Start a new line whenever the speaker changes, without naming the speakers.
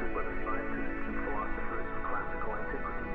by the scientists and philosophers of classical antiquity.